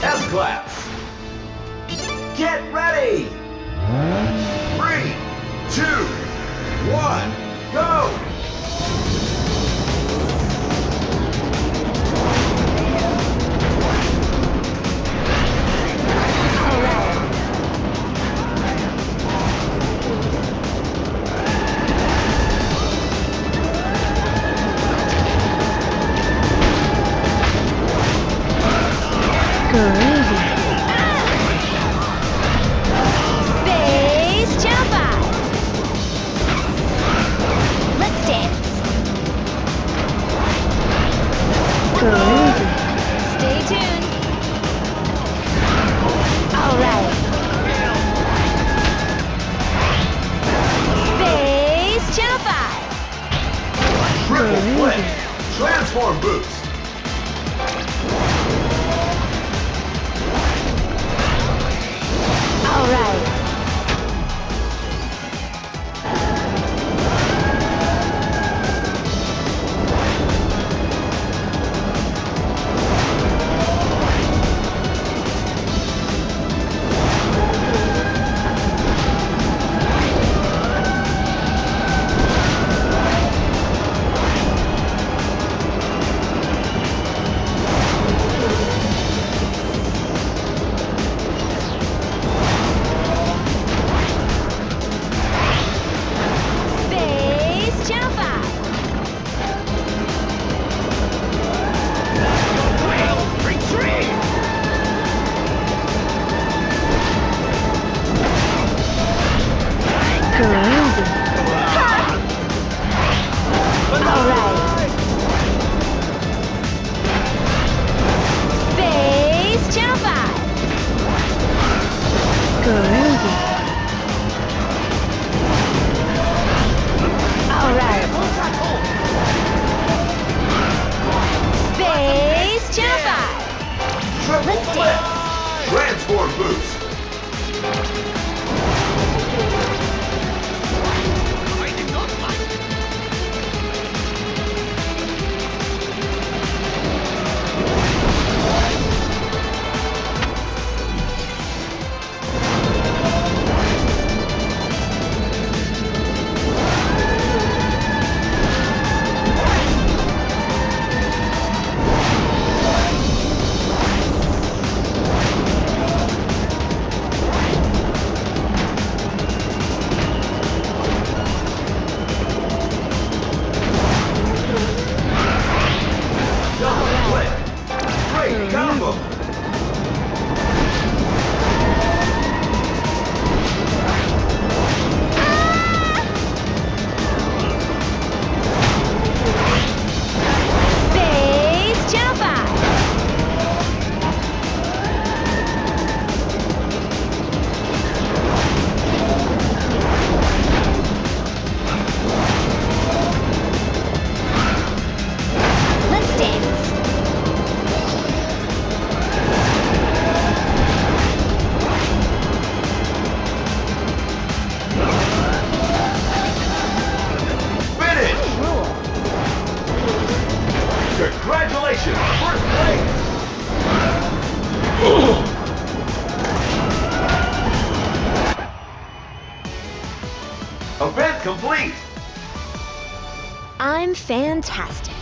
S-Class. Get ready! 3, 2, 1, go! Groovy. Space Channel 5. Let's dance. Groovy. Stay tuned. All right. Space Channel 5. Triple flip. Transform boost. All right. Space Channel 5. Retreat! Groovy. All right. Space Channel 5. Groovy. All right. Space Channel 5. Triple Let's flip. Transform boost. Double flip. Great combo. Space Channel 5. Let's dance. Finish! Rule. Congratulations! First place! Event complete! I'm fantastic.